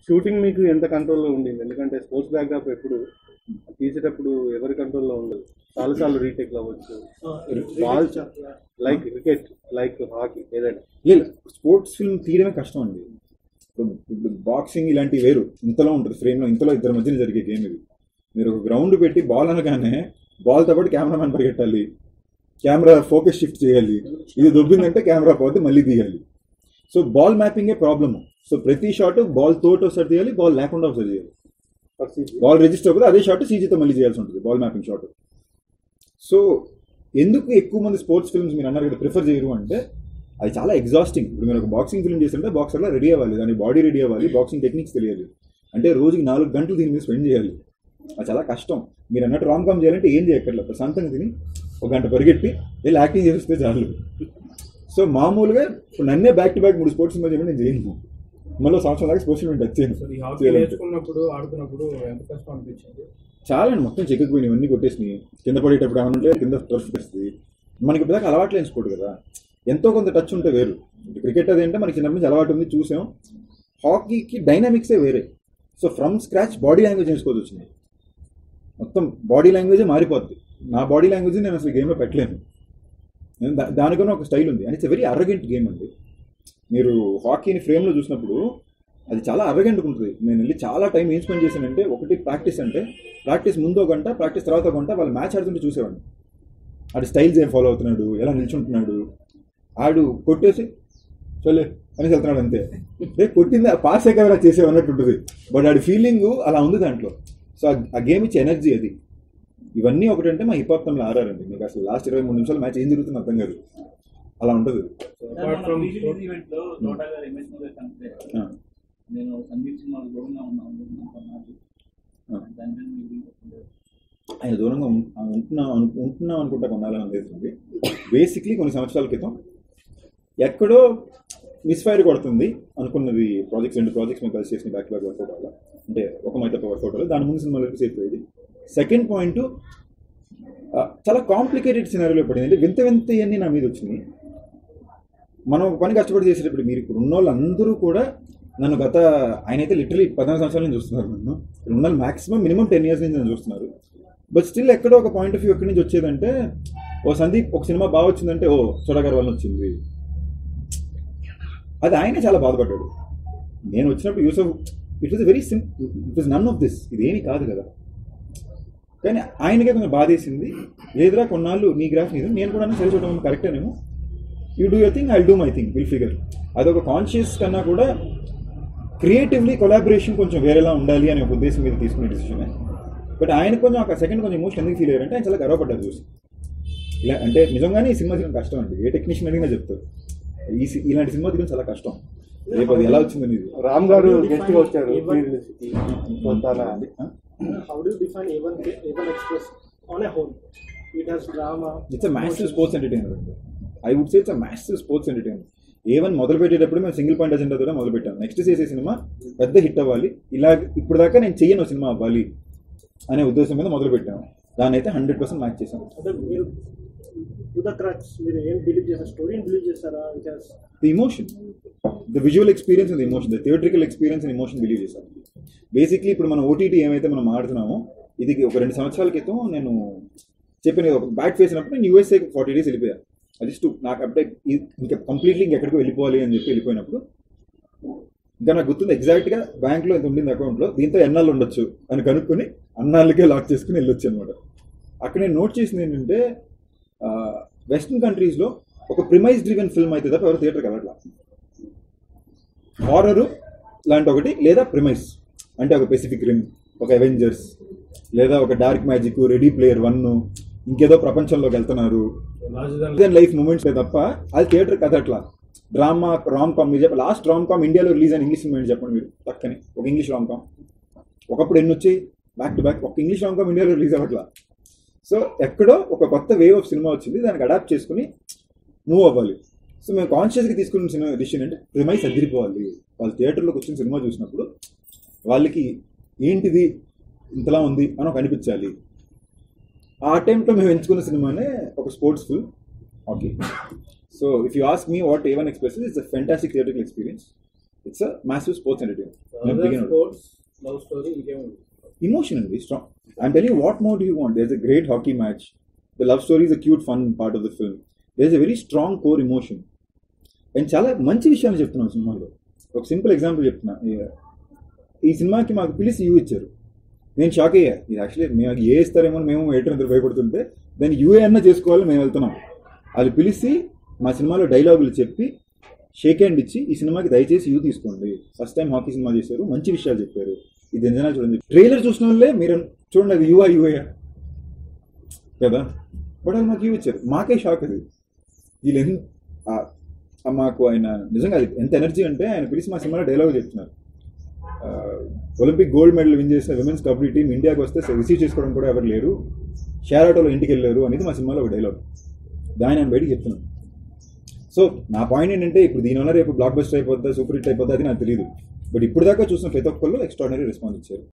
Shooting మీకు ఎంత కంట్రోల్లో ఉండింది? ఎందుకంటే స్పోర్ట్స్ బ్యాక్డ్రాప్ ఎప్పుడు తీసేటప్పుడు ఎవరి కంట్రోల్లో ఉండదు. చాలాసార్లు రీటేక్లు అవ్వచ్చు, ball like cricket, like hockey, ఏదైనా. లేదు, స్పోర్ట్స్ ఫిల్మ్ తీయడమే కష్టం అండి. ఇప్పుడు బాక్సింగ్ ఇలాంటివి వేరు, ఇంతలో ఉంటుంది ఫ్రేమ్లో, ఇంతలో ఇద్దరి మధ్యన జరిగే గేమ్ ఇది. మీరు ఒక గ్రౌండ్ పెట్టి బాల్ అనగానే బాల్తో పాటు కెమెరామ్యాన్ పరిగెట్టాలి, కెమెరా ఫోకస్ షిఫ్ట్ చేయాలి, ఇది దొబ్బిందంటే కెమెరా పోతే మళ్ళీ తీయాలి. సో బాల్ మ్యాపింగే ప్రాబ్లమ్. సో ప్రతి షాట్ బాల్ తోటి ఒకసారి తీయాలి, బాల్ లేకుండా ఒకసారి చేయాలి. బాల్ రిజిస్టర్ అవుతుంది, అదే షాట్ సీజీతో మళ్ళీ చేయాల్సి ఉంటుంది, బాల్ మ్యాపింగ్ షాట్. సో ఎందుకు ఎక్కువ మంది స్పోర్ట్స్ ఫిల్మ్స్ మీరు అన్నారు కదా ప్రిఫర్ చేయరు అంటే, అది చాలా ఎగ్జాస్టింగ్. ఇప్పుడు మీరు ఒక బాక్సింగ్ ఫిల్మ్ చేస్తుంటే బాక్సర్లా రెడీ అవ్వాలి, దాని బాడీ రెడీ అవ్వాలి, బాక్సింగ్ టెక్నిక్స్ తెలియాలి, అంటే రోజుకి 4 గంటలు దీని మీద స్పెండ్ చేయాలి. అది చాలా కష్టం. మీరు అన్నట్టు రామ్ కామ్ చేయాలంటే ఏం చేయక్కర్లేదు, ప్రశాంతంగా తిని 1 గంట పరిగెట్టి వెళ్ళి యాక్టింగ్ చేస్తే చాలు. సో మామూలుగా ఇప్పుడు నన్నే back to back 3 sports cinema చేయమని నేను చేయను, మళ్ళీ సంవత్సరం దాకా స్పోర్ట్స్ ఫిల్మ్ టచ్ చేయను. చాలా అండి, మొత్తం చెక్కకపోయినాయి, ఇవన్నీ కొట్టేసినాయి. కింద పడేటప్పుడు ఏమైనా ఉంటే కింద టర్ఫ్ వస్తుంది. మనకి ఇప్పుడు దాకా అలవాటు లేని స్పోర్ట్ కదా, ఎంతో కొంత టచ్ ఉంటే వేరు. క్రికెట్ అదేంటే మనకి చిన్నప్పటి నుంచి అలవాటు ఉంది, చూసాం. హాకీకి డైనామిక్సే వేరే. So from scratch body language నేర్చుకోవాల్సి వచ్చింది, మొత్తం బాడీ లాంగ్వేజే మారిపోద్ది. నా బాడీ లాంగ్వేజ్ నేను అసలు గేమ్లో పెట్టలేను, దానికన్నా ఒక స్టైల్ ఉంది. And it's very arrogant game అండి. మీరు హాకీని ఫ్రేమ్లో చూసినప్పుడు అది చాలా అరగెంట్గా ఉంటుంది. నేను వెళ్ళి చాలా టైం ఏం స్పెండ్ చేశానంటే, ఒకటి ప్రాక్టీస్, అంటే ప్రాక్టీస్ ముందు 1 గంట, ప్రాక్టీస్ తర్వాత 1 గంట వాళ్ళు మ్యాచ్ ఆడుతుంటే చూసేవాడిని. ఆడు స్టైల్స్ ఏం ఫాలో అవుతున్నాడు, ఎలా నిల్చుంటున్నాడు, ఆడు కొట్టేసి చల్లే అని వెళ్తున్నాడు అంతే. కొట్టింది ఆ పాసే కదా చేసేవన్నట్టు ఉంటుంది, బట్ ఆడి ఫీలింగ్ అలా ఉంది దాంట్లో. సో ఆ గేమ్ ఇచ్చే ఎనర్జీ అది. ఇవన్నీ ఒకటంటే మా హిప్ హాప్ తమిళ ఆడారండి, మీకు అసలు లాస్ట్ 23 నిమిషాలు మ్యాచ్ ఏం జరుగుతుంది అర్థం కాదు, అలా ఉంటుంది. ఆయన దూరంగా ఉంటున్నాం అనుకుంటా కొన్నాళ్ళని అనిపిస్తుంది. బేసిక్లీ కొన్ని సంవత్సరాల క్రితం ఎక్కడో మిస్ఫైర్ కొడుతుంది అనుకున్నది ప్రాజెక్ట్స్, 2 ప్రాజెక్ట్స్ మేము కలిసి చేసిన బ్యాక్ వర్క్ అవుట్ వల్ల, అంటే ఒక మైతప్ప వర్క్ అవుట్ వల్ల. దాని ముందు సినిమాలకు సేఫ్ అయ్యేది. సెకండ్ పాయింట్, చాలా కాంప్లికేటెడ్ సినారీలో పడింది. అంటే వింత వింత ఇవన్నీ నా మీద వచ్చినాయి. మనం ఒక పని కష్టపడి చేసేటప్పుడు మీరు ఇప్పుడు ఉన్న వాళ్ళు అందరూ కూడా నన్ను ఆయనైతే లిటరలీ 14 సంవత్సరాల నుంచి చూస్తున్నారు నన్ను. ఇక్కడ ఉన్న మాక్సిమం మినిమం 10 years నుంచి నన్ను చూస్తున్నారు. బట్ స్టిల్ ఎక్కడో ఒక పాయింట్ ఆఫ్ వ్యూ ఎక్కడి నుంచి వచ్చేదంటే, ఓ సందీప్ ఒక సినిమా బాగా వచ్చిందంటే ఓ సోడాగారి వల్ల వచ్చింది, అది ఆయనే చాలా బాధపడ్డాడు. నేను వచ్చినప్పుడు యూసఫ్ it was very simple, it was none of this, ఇదేమీ కాదు కదా. కానీ ఆయనకే కొంచెం బాధేసింది, లేదురా కొన్నాళ్ళు నీ గ్రాఫ్ మీద నేను కూడా సరి చూడడం కరెక్టేనేమో, you do your thing, I do my thing, will figure. అదొక కాన్షియస్ కన్నా కూడా క్రియేటివ్లీ కొలాబరేషన్ కొంచెం వేరేలా ఉండాలి అనే ఒక ఉద్దేశం మీద తీసుకునే డిసిషన్. బట్ ఆయన కొంచెం ఒక సెకండ్ కొంచెం ఎమోషన్ ఎందుకు ఫీల్ అయ్యారంటే, ఆయన చాలా గర్వపడ్డారు చూసి. ఇలా అంటే నిజంగానే ఈ సినిమా తీయడం కష్టం అండి, ఏ టెక్నీషియన్ అడిగినా చెప్తారు ఇలాంటి సినిమా తీయడం చాలా కష్టం. రేపు అది ఎలా వచ్చిందని. రామ్ గారు గెస్ట్గా వచ్చారు. How do you define A1 Express on a whole? It has drama. It's a massive sports entertainer. I would say it's a massive sports entertainer. A1 మొదలు పెట్టేటప్పుడు మేము సింగిల్ పాయింట్ అజెండాతో మొదలు పెట్టాం. నెక్స్ట్ చేసే సినిమా పెద్ద హిట్ అవ్వాలి, ఇలా ఇప్పుడు దాకా నేను చెయ్యను సినిమా అవ్వాలి అనే ఉద్దేశం మీద మొదలు పెట్టాము. దాన్ని అయితే 100% మ్యాచ్ చేశాను. The emotion, the visual experience and the emotion, the theatrical experience and emotion believe చేశాను. బేసిక్లీ ఇప్పుడు మనం ఓటీటీ ఏమైతే మనం ఆడుతున్నామో, ఇది ఒక 2 సంవత్సరాల క్రితం నేను చెప్పిన ఒక బ్యాట్ ఫేస్ అయినప్పుడు నేను USA 40 days వెళ్ళిపోయాను. అది నాకు అప్డేట్ ఇంకా కంప్లీట్లీ ఇంకెక్కడికి వెళ్ళిపోవాలి అని చెప్పి వెళ్ళిపోయినప్పుడు, ఇంకా నాకు గుర్తుంది ఎగ్జాక్ట్గా బ్యాంక్లో ఎంత ఉండింది అకౌంట్లో, దీంతో ఎన్నాళ్ళు ఉండొచ్చు అని కనుక్కొని అన్నాళ్ళకే లాక్ చేసుకుని వెళ్ళొచ్చు అనమాట. అక్కడ నేను నోట్ చేసింది ఏంటంటే, వెస్ట్రన్ కంట్రీస్లో ఒక ప్రిమైజ్ డ్రివెన్ ఫిల్మ్ అయితే తప్ప ఎవరు థియేటర్కి వెళ్ళట్లా. హారరు లాంటి ఒకటి, లేదా ప్రిమైజ్ అంటే ఒక పెసిఫిక్ రిమ్, ఒక అవెంజర్స్, లేదా ఒక డార్క్ మ్యాజిక్, రెడీ ప్లేయర్ 1, ఇంకేదో ప్రపంచంలోకి వెళ్తున్నారు, లైఫ్ మూమెంట్స్ తప్ప అది థియేటర్ కథ. అట్లా డ్రామా, రామ్ కామ్. మీరు చెప్పండి, లాస్ట్ రామ్ కామ్ ఇండియాలో రిలీజ్ అయిన ఇంగ్లీష్ సినిమా చెప్పండి మీరు పక్కనే. ఒక ఇంగ్లీష్ రామ్ కామ్ ఒకప్పుడు ఎన్ని వచ్చాయి బ్యాక్ టు బ్యాక్, ఒక ఇంగ్లీష్ రామ్ కామ్ ఇండియాలో రిలీజ్ అవ్వట్లా. సో ఎక్కడో ఒక కొత్త వేవ్ ఆఫ్ సినిమా వచ్చింది, దానికి అడాప్ట్ చేసుకుని మూవ్ అవ్వాలి. సో మేము కాన్షియస్గా తీసుకున్న సినిమా డిసిషన్ అంటే, ప్రిమైస్ అదిరిపోవాలి. వాళ్ళు థియేటర్లోకి వచ్చిన సినిమా చూసినప్పుడు వాళ్ళకి ఏంటిది ఇంతలా ఉంది అని ఒక అనిపించాలి. ఆ టైంలో మేము ఎంచుకున్న సినిమానే ఒక sports film, hockey. So if you ask me what A1 Express is, it's a fantastic theatrical experience. It's a massive sports entertainment. Sports love story ఇంకేముంది? Emotion and strong. I'm telling you, what more do you want? There's a great hockey match. The love story is a cute, fun part of the film. There's a very strong core emotion. And చాలా మంచి విషయాలు చెప్తున్నాను సినిమాలో. ఒక simple example చెప్తున్నా. ఈ సినిమాకి మాకు పిలిచి యూ ఇచ్చారు. నేను షాక్ అయ్యా. ఇది యాక్చువల్లీ మేము ఏ ఇస్తారేమో మేము ఎయిటర్ అందరూ భయపడుతుంటే దాన్ని యూఏ అన్నా చేసుకోవాలి మేము వెళ్తున్నాం. అది పిలిచి మా సినిమాలో డైలాగులు చెప్పి షేక్ హ్యాండ్ ఇచ్చి ఈ సినిమాకి దయచేసి యూ తీసుకోండి, ఫస్ట్ టైం హాకీ సినిమా చేశారు, మంచి విషయాలు చెప్పారు, ఇది ఎంజనా చూడండి. ట్రైలర్ చూసిన వాళ్ళే మీరు చూడండి అది యూఐ కదా, బట్ అది మాకు యూ ఇచ్చారు. మాకే షాక్ అది. వీళ్ళు మాకు ఆయన నిజంగా అది ఎంత ఎనర్జీ అంటే ఆయన పిలిచి మా సినిమాలో డైలాగ్ చెప్తున్నారు. ఒలింపిక్ గోల్డ్ మెడల్ విన్ చేసిన విమెన్స్ కబడ్డీ టీం ఇండియాకి వస్తే రిసీవ్ చేసుకోవడం కూడా ఎవరు లేరు, షేర్ ఆటోలో ఇంటికి వెళ్ళారు అనేది మా సినిమాలో ఒక డైలాగ్. దాన్ని నేను బయటికి చెప్తున్నాను. సో నా పాయింట్ ఏంటంటే ఇప్పుడు దీనివల్ల రేపు బ్లాక్ బస్టర్ అయిపోద్దా, సూపర్ హిట్ అయిపోద్దా అది నాకు తెలియదు. బట్ ఇప్పుడు దాకా చూసిన ప్రతి ఒక్కళ్ళు ఎక్స్ట్రాడినరీ రెస్పాన్స్ ఇచ్చారు.